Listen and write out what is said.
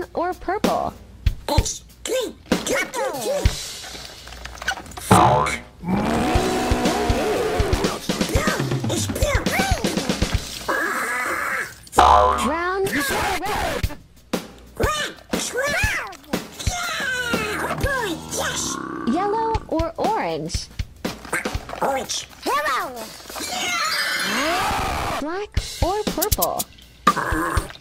or purple? It's green. Falk. It's blue. Falk. Brown or red? Red. Yeah! Boy, yes! Yellow or orange? Orange. Hello! Black or purple?